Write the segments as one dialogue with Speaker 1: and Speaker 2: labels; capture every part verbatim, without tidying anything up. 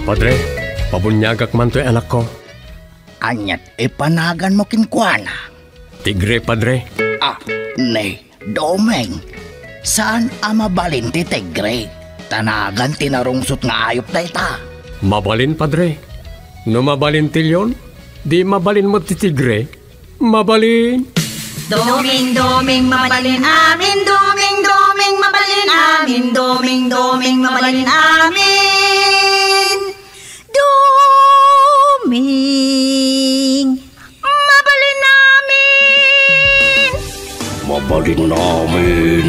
Speaker 1: Padre, pabunyagak man to'y anak ko.
Speaker 2: Anyat, ipanagan mo kinkwana.
Speaker 1: Tigre, Padre.
Speaker 2: Ah, ne, Domeng. Saan amabalin ti tigre? Tanagan tinarungsot nga ayop na ita.
Speaker 1: Mabalin, Padre. No mabalin tilyon, di mabalin mo ti tigre. Mabalin.
Speaker 3: Doming, doming, mabalin amin. Doming, doming, mabalin amin. Doming, doming, mabalin amin. Doming, mabalin amin.
Speaker 2: Mabalin namin.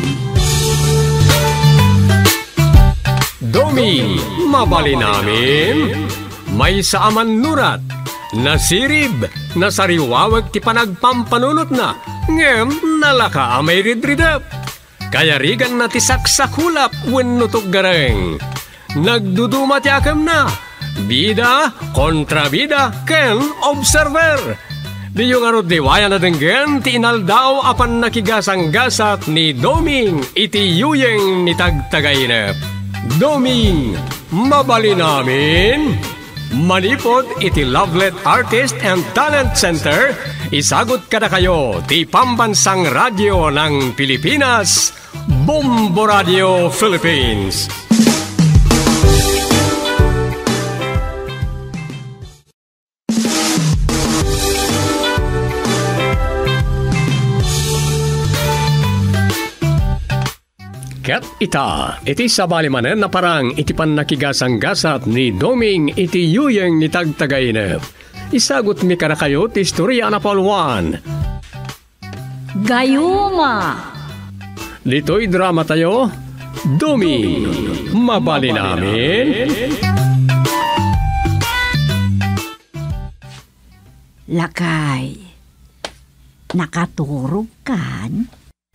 Speaker 1: Doming, mabalin namin. May saaman nurat. Nasirib, nasariwawag ti panagpampanunot na, ngem nalaka amay ridridap. Kaya rigan na ti saksakulap wenno gareng. Nagduduma ti akam na, bida kontra bida ken observer. Di yung arot diwaya na denggen ti inaldaw apan nakigasang-gasat ni Doming iti yuyeng ni tagtagainep. Doming, mabali namin. Manipod iti Lovelet Artist and Talent Center, isagot kada kayo ti Pambansang Radyo ng Pilipinas, Bombo Radio Philippines. Ket ita, iti sabalimanen na parang iti pan nakigasang-gasat ni Doming iti yuyeng ni tagtagainep. Isagot mi kada kayo ti istorya na palwan.
Speaker 3: Gayuma.
Speaker 1: Dito'y drama tayo, Doming, mabali namin.
Speaker 3: Lakay, nakaturog kan?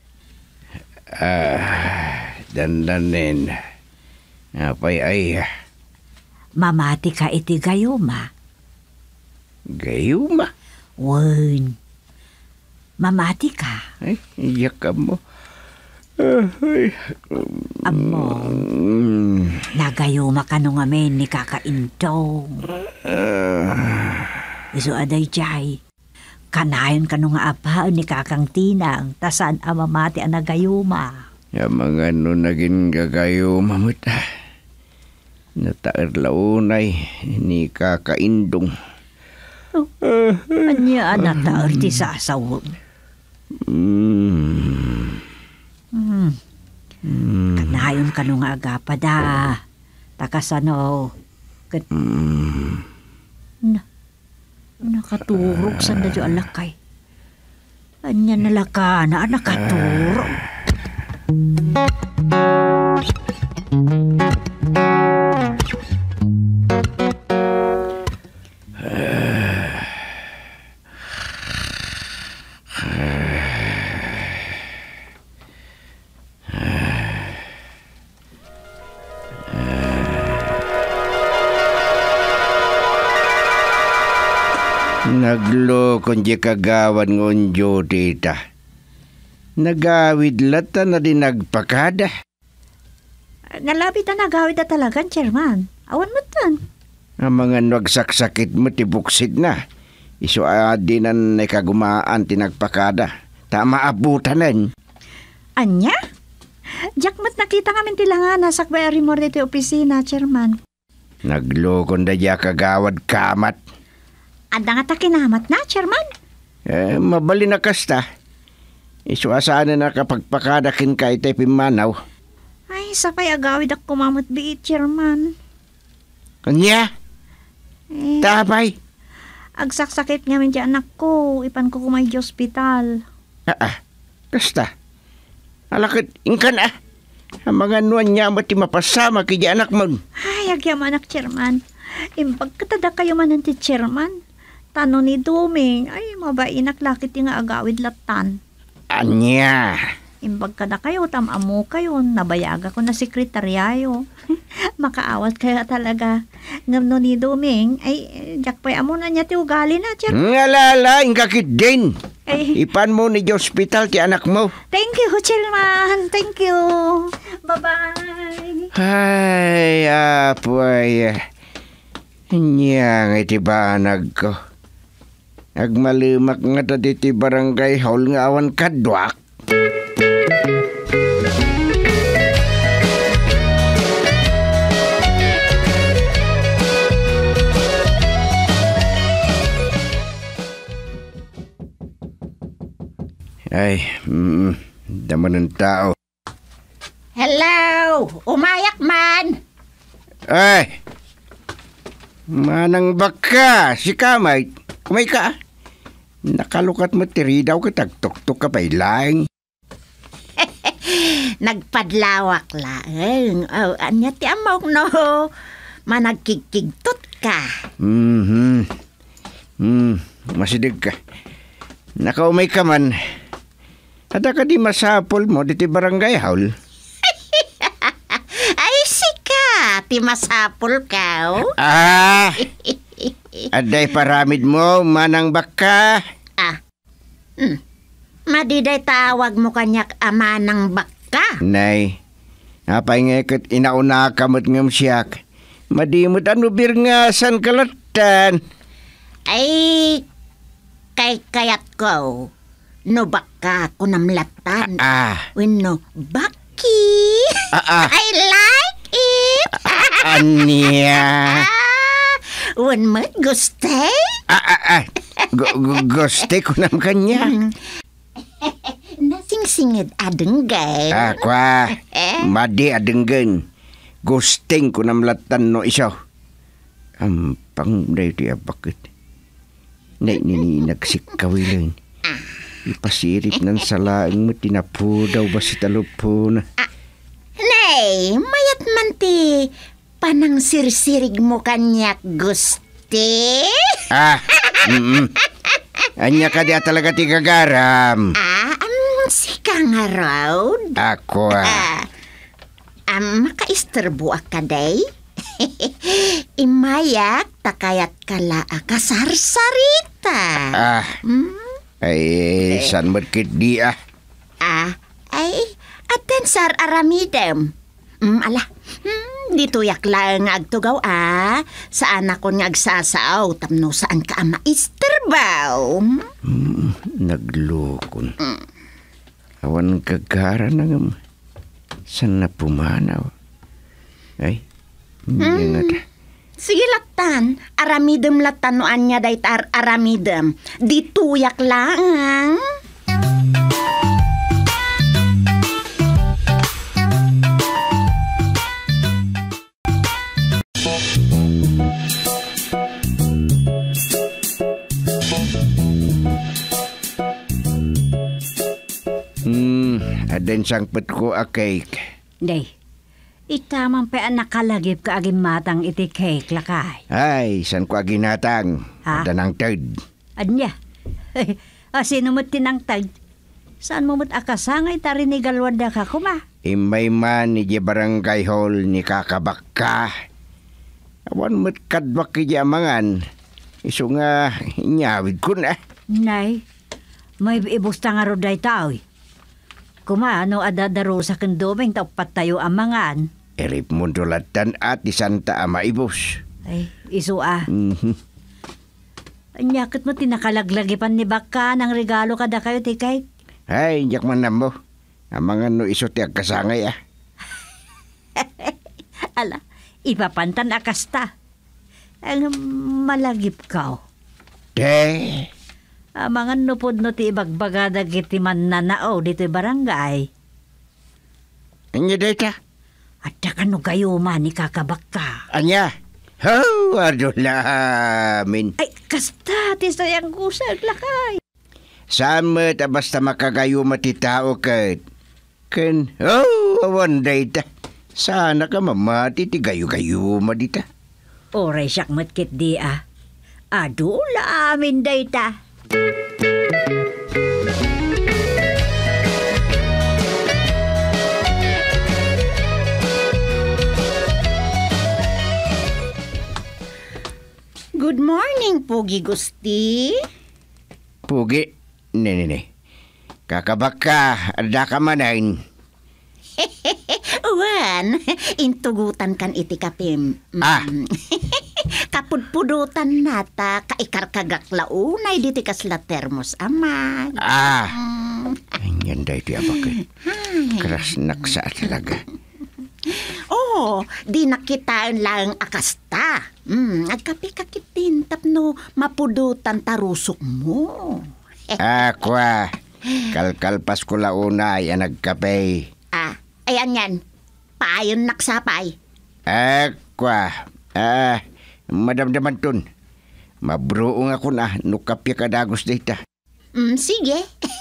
Speaker 2: Ah, dandanin. Apay ay.
Speaker 3: Mamati ka iti gayuma.
Speaker 2: Gayuma?
Speaker 3: Wen. Mamati ka.
Speaker 2: Ay, iyak ka mo. Uh, ay.
Speaker 3: Amo.
Speaker 2: Mm.
Speaker 3: Nagayuma ka nung amin ni kakaintong.
Speaker 2: Uh.
Speaker 3: Iso aday jay. Kanayon ka nung apa ni kakang tinang, tasan amamati ang nagayuma.
Speaker 2: Ya mga no naging gagayuma mo ta. Nataer launay ni kakaindong.
Speaker 3: Oh, uh, anya nataer ti sasawag.
Speaker 2: Mm.
Speaker 3: Hmm.
Speaker 2: Mm.
Speaker 3: Kanayon ka nung agapa da. Takasano. Kat...
Speaker 2: Mm.
Speaker 3: Na. Nakaturog sa dadyo alakay. Anya nalaka na nakaturog.
Speaker 2: Naglo kon di kagawan ngonjo tita. Nagawid lata na din nagpakada.
Speaker 3: Nalapit na nagawid na talaga, chairman. Awan mo tan.
Speaker 2: Ang mga nagsaksakit mo tibuksid na. Iso adi na nakagumaan tinagpakada. Tama abutanan.
Speaker 3: Anya? Jack mat nakita kami tilangan na sakbay arimor dito opisina, chairman.
Speaker 2: Naglo kon da di kagawad kamat.
Speaker 3: Anda nga ta kinamat na, chairman.
Speaker 2: Eh, mabali na kasta. Iso asaan na nakapagpakadakin ka itay pimanaw.
Speaker 3: Ay, sapay agawid ako kumamot biit, chairman.
Speaker 2: Kanya?
Speaker 3: Eh,
Speaker 2: Tabay?
Speaker 3: agsaksakit nga min di anak ko. Ipan ko kumay di ospital.
Speaker 2: Ah, ah. Kasta. Alakit, ingkan ah. Ang mga nuan niya mati mapasama kaya anak mo.
Speaker 3: Ay, agyam anak, chairman. Impag katada kayo man ti chairman. Tano ni Doming, ay mabainak lakit nga agawid latan.
Speaker 2: Anya?
Speaker 3: Imbag kada kayo, tamamu kayo, nabayaga ko na sekretaryayo. Makaawat kaya talaga. Ngam no ni Doming, ay jakpay amo na niya ti ugali na, chair.
Speaker 2: Ngalala, ingkakit din.
Speaker 3: Ay,
Speaker 2: Ipan mo ni hospital ti anak mo.
Speaker 3: thank you, chairman. Thank you. Bye-bye.
Speaker 2: Ay, apoy. Nya nga iti banag ko. Agmalimak nga ta iti barangay hall nga awan kadwak. Ay, mm, daman ng tao.
Speaker 4: Hello! Umayak man!
Speaker 2: Ay! Manang baka, si Kamay. Kumay ka. Nakalukat mo tiri daw ka tagtuktok ka pa ilang.
Speaker 4: Nagpadlawak lang. Oh, anya ti amok no. Managkikigtot ka.
Speaker 2: Mm-hmm. Hmm, masidig ka. Nakaumay ka man. Ada ka di masapol mo diti barangay hall.
Speaker 4: Ay, sika! Ti masapul ka, oh.
Speaker 2: Ah! Aday paramid mo, manang baka.
Speaker 4: Ah. Hmm. Madiday tawag mo kanyak ama ng baka.
Speaker 2: Nay, apay nga kat inauna kamot ngam siyak. Madimot ano birngasan kalatan.
Speaker 4: Ay, kay kayat ko. No baka ko namlatan.
Speaker 2: Ah.
Speaker 4: Wenno baki.
Speaker 2: Ah, ah.
Speaker 4: I like it.
Speaker 2: Anya.
Speaker 4: Wen mo guste?
Speaker 2: Ah, ah, ah. Gu- gu- Guste ko nam kanya.
Speaker 4: Nasing-singid adenggay.
Speaker 2: Ah, kwa. Madi adenggen. Gusting ko namlatan no iso. Ampang day ti abakit. Nay nini nagsikawilan. Ipasirip ng salaang mo tinapudaw ba si talupon.
Speaker 4: Nay, mayat man ti panang sirsirig mo kanyak guste?
Speaker 2: Ah, mm anya ka dia talaga ti gagaram.
Speaker 4: Ah, um, si kang araw.
Speaker 2: Ako ah.
Speaker 4: Ah, um, makaisturbo ka day? Imayak takayat kala akasarsarita.
Speaker 2: Ah,
Speaker 4: Hmm?
Speaker 2: ay, san mo't di ah.
Speaker 4: Ah, ay, aten sar aramidem. Mm, ala, hmm, dito yak lang nga agtugaw ah. Saan ako nga agsasaaw, tamno saan ka ama isturbaw.
Speaker 2: Mm, naglukon. Awan kagara na nga. San na pumanaw? Ay, hindi nga ta.
Speaker 4: Sige latan, aramidem latan no anya day tar aramidem. Dito yak lang.
Speaker 2: Hmm, adan sangpet ko a cake.
Speaker 5: Day, itamang pa ang nakalagip ka aging matang iti cake lakay.
Speaker 2: Ay, san ko aginatang?
Speaker 5: Ha?
Speaker 2: Adan ang third.
Speaker 5: Anya? Ah, sino mo't tinangtag? Saan mo mo't akasangay tarinigalwad da ka kuma?
Speaker 2: Imay man ni di barangay hall ni kakabakka. Awan mo't kadwak ki amangan. Iso nga, inyawid ko na.
Speaker 5: Nay, may ibusta nga ro day tao. Kuma, ano adadaro sa kendumeng tapat tayo amangan.
Speaker 2: Erip mundulatan at di Santa Ama Ibus.
Speaker 5: Ay, iso ah.
Speaker 2: Mhm.
Speaker 5: Anyakit mo tinakalaglagipan ni Baka ng regalo kada kayo ti cake.
Speaker 2: Ay, inyak man na mo. Amangan no iso ti agkasangay ah.
Speaker 5: Ala, ipapantan akasta. Ang malagip ka.
Speaker 2: De.
Speaker 5: Amangan no pod no ti ibagbagada giti man nanao dito barangay.
Speaker 2: Anya data?
Speaker 5: At ka no kayo man ni kakabaka.
Speaker 2: Anya? Ho, adulamin.
Speaker 5: Ay, kasta ti sayang kusag lakay.
Speaker 2: Sama ta basta makagayo matitao kat. Ken, oh, awan data. Sana ka mamati ti gayo-gayo madita.
Speaker 5: Oray siyak matkit di ah. Adula amin dayta.
Speaker 4: Good morning, Pugi Gusti.
Speaker 2: Pugi, ne ne ne. Kakabaka, ada ka manain.
Speaker 4: Wan, intugutan kan iti kapim.
Speaker 2: Ah.
Speaker 4: Kap Napudpudutan nata kaikarkagaklaunay diti kasla termos aman.
Speaker 2: Ah, ganyan dahi ti abakit. Keras naksa talaga.
Speaker 4: Oh, di nakitaan lang akasta. Hmm, agkapi-kakitin tapno mapudutan tarusok mo.
Speaker 2: Aqua, kalkalpas ko launay ang nagkapay.
Speaker 4: Ah, ayan yan. Paayon naksapay.
Speaker 2: Aqua, ah, madamdaman tun. Mabruong ako na, nukapya ka dagos dita.
Speaker 4: Hmm, sige.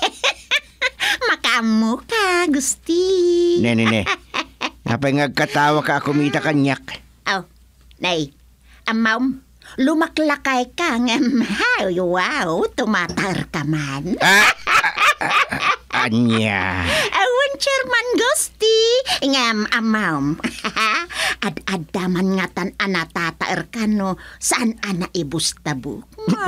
Speaker 4: Makamu ka, gusti.
Speaker 2: Ne, ne, ne. Napay ngagkatawa ka ako mita kanyak.
Speaker 4: Oh, nay. Amaw, lumaklakay ka ngam. Wow, tumatar ka man.
Speaker 2: Ah, ah, anya.
Speaker 4: Awan chairman gusti. Ngam, amaw. Ad-adaman nga tan anatataer ka no. Saan ana ibustabo?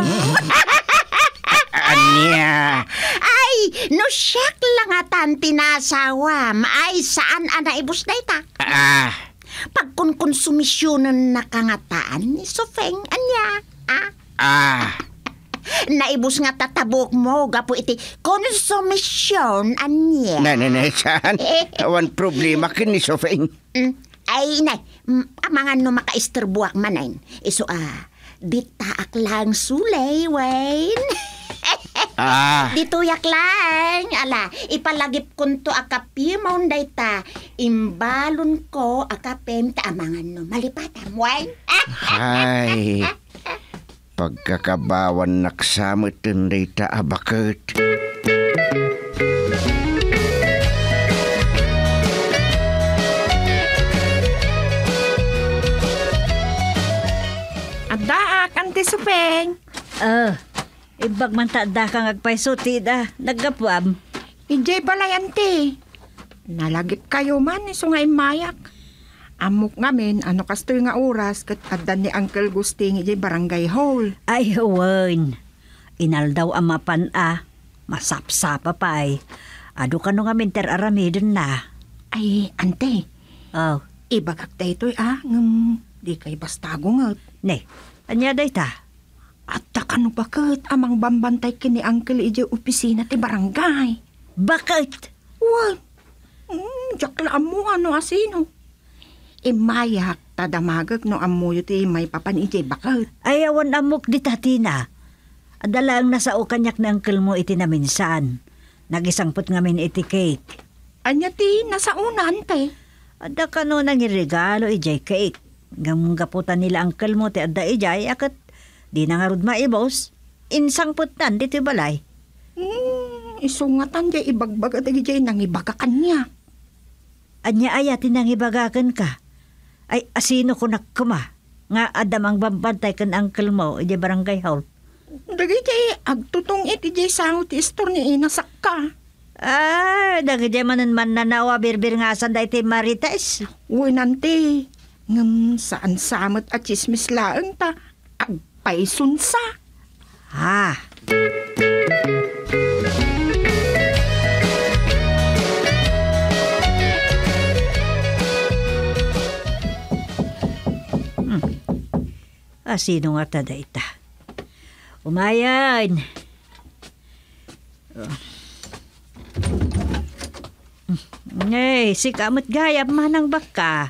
Speaker 2: Anya.
Speaker 4: Ay, no siyak lang atan tinasawam. Ay, saan ana ibus na ita?
Speaker 2: Ah,
Speaker 4: Pagkonkonsumisyonan na kangataan ni Sofeng, anya? Ah?
Speaker 2: ah.
Speaker 4: Naibus nga tatabok mo, gapo iti konsumisyon, anya?
Speaker 2: Na, na, na, saan? Awan problema kini, Sofeng.
Speaker 4: Mm, ay, nay, mm, amangan no makaisturbuak manayin. Iso, ah, ditaak lang sulay, Wayne.
Speaker 2: Ah,
Speaker 4: Dituyak lang. Ala, ipalagip kunto akapi mo ta. Imbalon ko akapem ta amangan no. Malipatam, Wayne.
Speaker 2: ay. Pagkakabawan naksamot dita abakit.
Speaker 6: Adaak, Ante Supeng.
Speaker 5: Oh, ibag man tada kang agpaysuti da. Naggapuam.
Speaker 6: Ijay balay, Ante. Nalagip kayo man, iso nga imayak. Amok ngamin, ano kastoy nga oras, kat adan ni Uncle Gusting ijay barangay hall.
Speaker 5: Ay, huwan. Inaldaw ang mapan a. Masapsapa pa ay. Ado ka no nga minter aramidon na.
Speaker 6: Ay, Ante,
Speaker 5: Oh,
Speaker 6: ibagak da ito'y ah, ngam, di kay bastago nga.
Speaker 5: ne. Anya day ta?
Speaker 6: At takano bakit amang bambantay kini Uncle ijay opisina ti barangay.
Speaker 5: Bakit?
Speaker 6: What? Mm, jakla mo ano asino. Imayak, tadamagag no amuyo ti may papan ijay bakit.
Speaker 5: Ay, awan amok di tatina. Adala ang nasa o kanyak na angkel mo iti na minsan. Nagisangpot ngamin iti cake.
Speaker 6: Anya ti, nasa una, Ante.
Speaker 5: Ada ka no nang irregalo ijay cake. Ngam gaputan nila angkel mo ti adda ijay akat di na nga rod maibos. Insangputan dito balay.
Speaker 6: Hmm, isungatan jay ibagbag at ijay nang ibagakan niya.
Speaker 5: Anya ayatin nang ibagakan ka. Ay asino ko nakuma. Nga adamang bambantay kan angkel mo ijay barangay hall.
Speaker 6: Dagi jay agtutong iti jay sangot ti istor ni inasak ka.
Speaker 5: Ah, dagiti manan man nanawa birbir nga sanday ti Marites.
Speaker 6: Uy, Nante, ngam saan samot at chismis laang ta, agpaisunsa.
Speaker 5: Ha. Hmm. Ah, sino nga tada ita? Umayan. Oh. Ngay, si kamot gayap manang baka.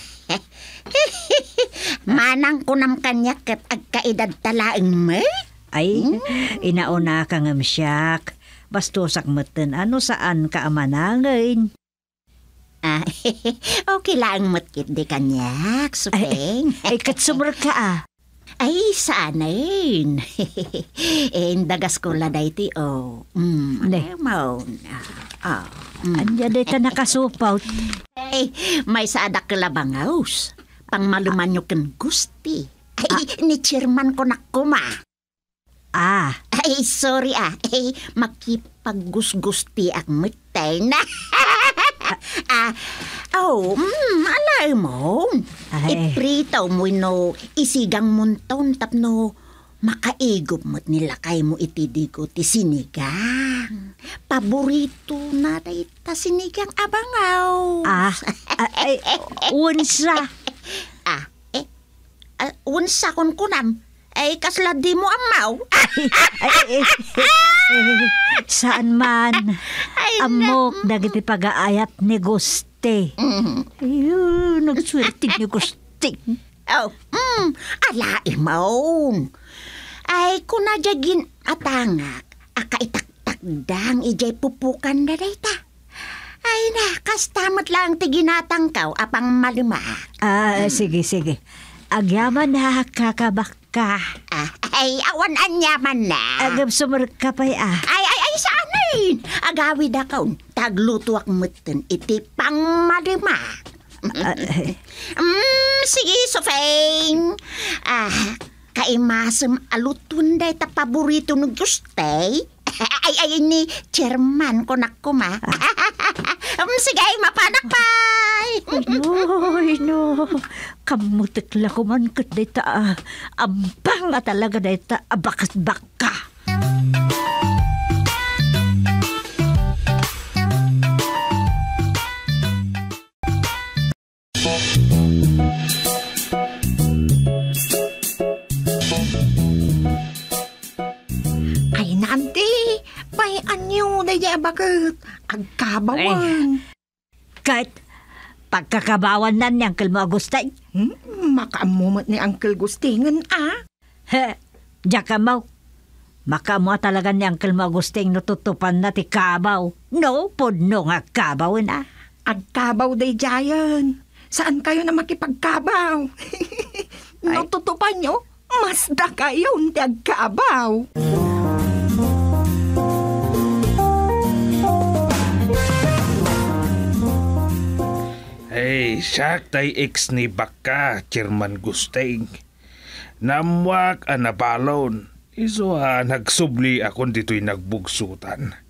Speaker 4: Manang kunam kanya kat agkaedad talaang may?
Speaker 5: Ay, inauna ka ngam siyak. Bastusak meten ano saan ka amanangin.
Speaker 4: Ah, okay lang matkit di kanyak, Supeng.
Speaker 5: Ay, katsumar ka ah.
Speaker 4: Ay, saanin. Eh, dagas ko la dayti, oh. Mm,
Speaker 5: Ne.
Speaker 4: ano mo? Ah, mm.
Speaker 5: Anya day ta nakasupaw.
Speaker 4: Ay, may saadak kalabangaws. Pang maluman nyo kan gusti. Ay, ni chairman ko nakuma.
Speaker 5: Ah,
Speaker 4: Ay, sorry ah. Ay, makipaggus-gusti ak mitay na. Ah, oh, mm, alay mo.
Speaker 5: Ay.
Speaker 4: Ipritaw mo no, isigang munton tapno makaigop mo't nilakay mo itidigo ti sinigang. Paborito na day ta sinigang abangaw.
Speaker 5: ah, ah, ay, unsa.
Speaker 4: Ah, eh, Uh, unsa kon kunam? Ay, kasla di mo amaw.
Speaker 5: ay, ay, ay, ay, saan man?
Speaker 4: Ay,
Speaker 5: Amok, dagiti pag-aayat ni Guste.
Speaker 4: Mm.
Speaker 5: Ayun, nagswerte ni Guste.
Speaker 4: Oh, mm, ala imaw. Ay, kunadjagin atangak, akaitak-takdang ijay pupukan na dayta. Ay na, kastamat lang tiginatangkaw apang malima.
Speaker 5: Ah, sige, sige. Agyaman na kakabaka.
Speaker 4: Ah, ay, awan anyaman na.
Speaker 5: Agam sumarka pa'y ah.
Speaker 4: Ay, ay, ay, saan ay? Agawid akaw, taglutuak mutin, iti pang malima.
Speaker 5: Ah, eh,
Speaker 4: Mm, sige, Sofeng. Ah, kaimasem alutunday ta paborito ng guste. Ay, ay, ni chairman ko nakuma. um, sige, mapanakpay.
Speaker 5: Ay, no. Kamutikla ko man kat dayta ah. Abang at talaga dayta abakas baka.
Speaker 6: Ay, nanti. May anyo na ya bakit? Agkabawan.
Speaker 5: Kahit pagkakabawan na niyang kalmo Agustay.
Speaker 6: Hmm? Makaamumot ni Uncle Gustingan, ah.
Speaker 5: He, diya mo. Makamo talaga niyang kalmo Agusting natutupan na ti kabaw. No, podno nga kabaw na.
Speaker 6: Agkabaw day jayan. Saan kayo na makipagkabaw? Natutupan nyo, mas da kayo hindi agkabaw.
Speaker 7: Hey, siyak tay ex ni Baka, Chairman Gusteng. Namwak ang nabalon. Iso ha, nagsubli akon dito'y nagbugsutan.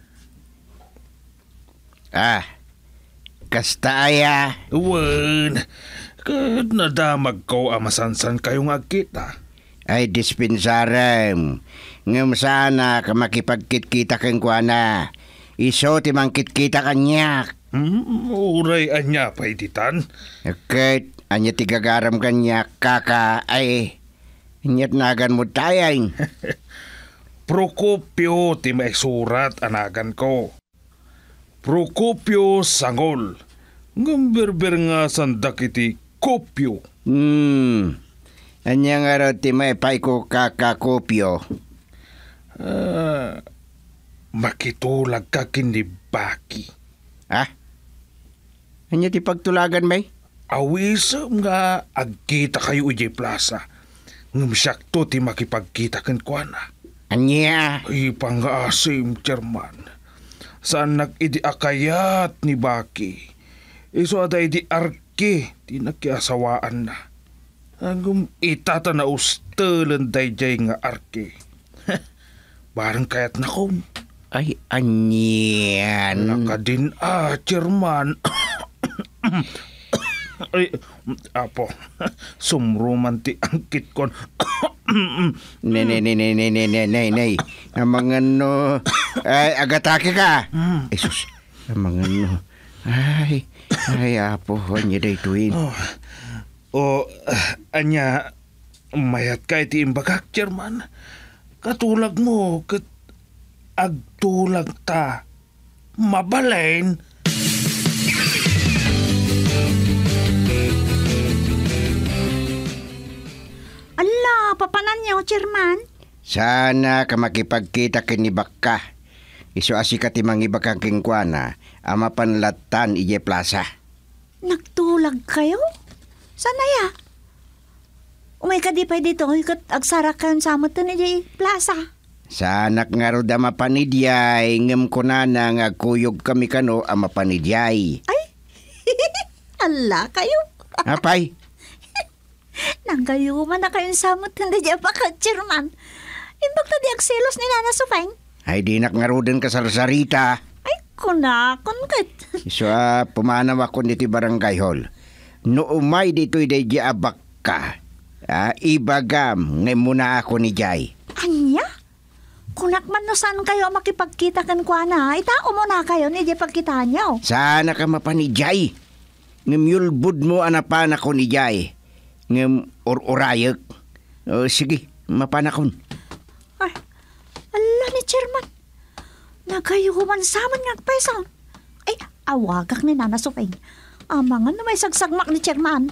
Speaker 2: Ah, kasta aya.
Speaker 7: Uwan, kad nadamag ko amasansan kayong agkita.
Speaker 2: Ay dispensarem. Ngam sana ka makipagkit-kita kang kuana. Iso ti mangkit-kita kanyak.
Speaker 7: Hmm, uray anya pa ititan.
Speaker 2: Ket anya ti gagaram kanyak kaka ay inyat nagan mo tayang.
Speaker 7: Procopio ti may surat anagan ko. Procopio Sangol. Ngamberber nga sandak iti kopyo.
Speaker 2: Hmm. Anya nga raw ti may pay ko kakakopyo.
Speaker 7: Ah, makitulag ka kini Baki.
Speaker 2: Ha? Anya ti pagtulagan may?
Speaker 7: Awisam nga agkita kayo ujay plaza. Ngam sakto ti makipagkita ken kuana.
Speaker 2: Anya?
Speaker 7: Ay pang-asim, Chairman. Saan nag-idi akayat ni Baki. Iso ada idi arke, ti nakiasawaan na. Hanggang itata na ustalan dayjay nga arke. Barang kayat na kon.
Speaker 2: Ay anyan.
Speaker 7: Naka din ah, Chairman. Ay, apo, sumruman ti angkit kon.
Speaker 2: Ne ne ne ne ne ne ne ne ne. Amang ano, ay agatake ka. Jesus. Amang ano. Ay, ay apo, anya day tuin.
Speaker 7: Oh, o, uh, anya, mayat ka iti imbagak, Chairman. Katulag mo, kat agtulag ta. Mabalain.
Speaker 3: Ala, papanan niyo, chairman.
Speaker 2: Sana ka makipagkita kinibak ka. Iso asika ti mangibak kang kingkwana, ama panlatan ije plaza.
Speaker 3: Nagtulag kayo? Sana ya? Umay ka di pa dito, ikat agsara kayon sa amot na di plaza.
Speaker 2: Sanak nga ro da mapanidyay, ngem ko na nga agkuyog kami kano ama panidyay.
Speaker 3: Ay, ala kayo.
Speaker 2: Apay?
Speaker 3: Nanggayuman na kayong samot na di pa ka, chairman. Imbag na di agselos ni Nana Sufeng.
Speaker 2: Ay di nak nga ro din ka sarsarita.
Speaker 3: Ay, kuna, kunkat.
Speaker 2: So, uh, pumanaw ako niti barangay hall. No umay dito'y day di abak ka. Uh, ibagam, ngay muna ako ni Jay.
Speaker 3: Anya? Kunak man no saan kayo makipagkita kan kwa na, itao mo na kayo ni di pagkita niyo.
Speaker 2: Sana ka mapa ni Jay. Ngimyulbud mo anapan ako ni Jay. ngem or-orayek. O, sige, mapanakon.
Speaker 3: Ay, ala ni Chairman. Nagayuman saman nga paisan. Ay, awagak ni Nana Supeng. Amangan na may sagsagmak ni Chairman.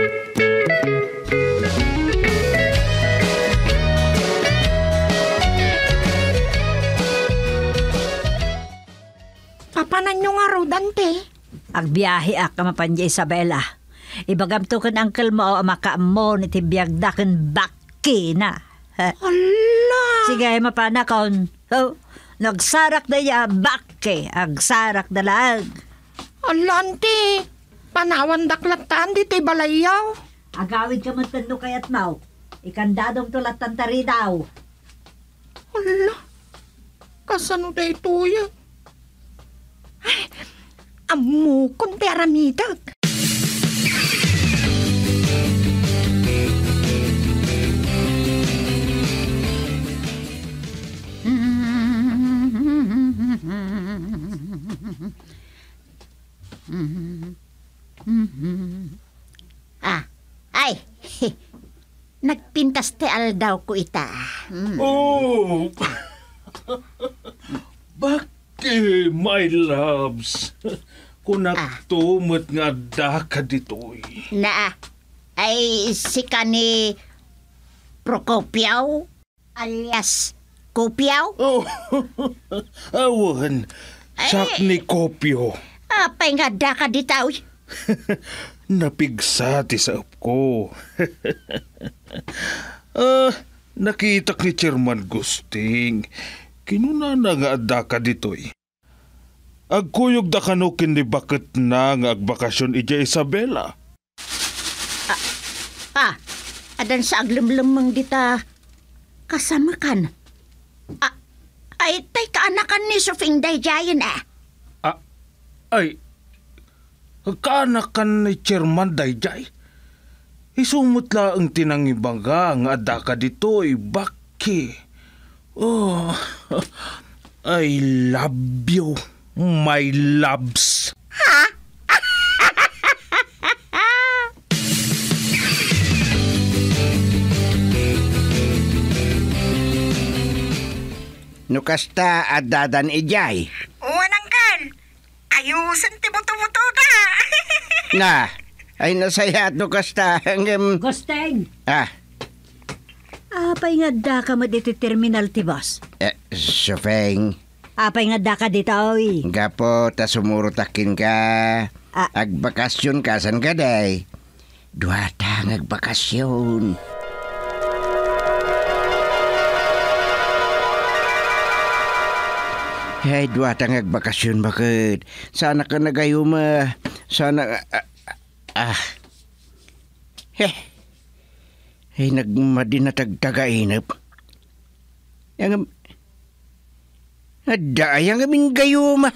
Speaker 6: Papanan nyo nga raw, Dante.
Speaker 5: Agbiyahe ak ka mapanya Isabela. Ibagam to kan uncle mo o makaamo ni tibiyagda kan baki na. Ha?
Speaker 6: Hala!
Speaker 5: Sige, mapanakon. Oh, nagsarak na ya baki. Agsarak na lang.
Speaker 6: Hala, ante. Panawan daklatan dito'y balayaw.
Speaker 5: Agawid ka man tando kayat mau. Ikandadong tulatan tari daw.
Speaker 6: Hala. Kasano da ito yan? Ay, amu kong teramidag.
Speaker 4: Ah, ay. Nagpintas te aldaw ko ita. Mm.
Speaker 7: Oh! Baki, my loves. Kunagtumot nga daka ditoy.
Speaker 4: Na, ay si kani Prokopiaw alias Kopiaw.
Speaker 7: Oh, awan. Sak ni Kopyo.
Speaker 4: Apay nga daka ditaw.
Speaker 7: Napigsa ti sa ko. Ah, nakita ni Chairman Gusting. Kinuna na nga adda ka ditoy. Agkuyog da kanukin ni bakit na nga agbakasyon ija Isabela.
Speaker 4: Ah, adan sa aglimlimang dita kasama kan. Ah, ay tay kaanakan ni Sufing Dayjayan eh.
Speaker 7: Ah, ay, kaanakan ni Chairman Dayjay. Isumutla ang tinangibaga nga adda ka ditoy, baki. Oh, I love you, my loves.
Speaker 2: Nukasta at dadan ijay.
Speaker 6: Uwanangkan. Ayusan ti buto-buto ka.
Speaker 2: Na, ay nasaya at nukasta hanggang...
Speaker 5: Gusteng!
Speaker 2: Ah,
Speaker 5: Apay nga da ka mo dito terminal ti boss.
Speaker 2: eh, Sufeng,
Speaker 5: Apay nga da ka dito oy.
Speaker 2: gapo ta sumurutakin ka.
Speaker 5: Ah.
Speaker 2: Agbakasyon ka, san ka day? Duwata ng agbakasyon. Hey, duwata ng agbakasyon, bakit? Sana ka nagayuma. Sana... Ah, ah. Heh. Hey, nagmadinatagtagainap. Yang... Ada yang aming gayuma.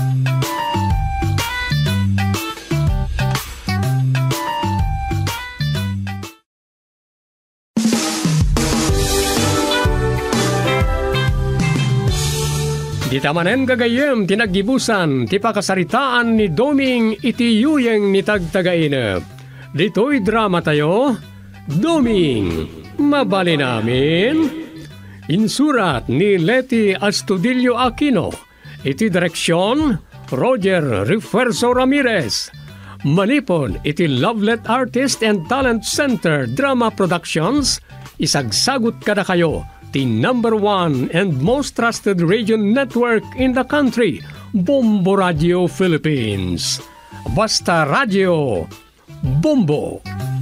Speaker 1: Di tamanen gagayem tinagibusan ti pakasaritaan ni Doming iti yuyeng ni tagtagainep. Dito'y drama tayo, Doming, mabali namin. Insurat ni Leti Astudillo Aquino. Iti direksyon, Roger Refuerzo Ramirez. Manipon iti Lovelet Artist and Talent Center Drama Productions. Isagsagot kada kayo the number one and most trusted radio network in the country, Bombo Radio Philippines. Basta Radio, Bombo.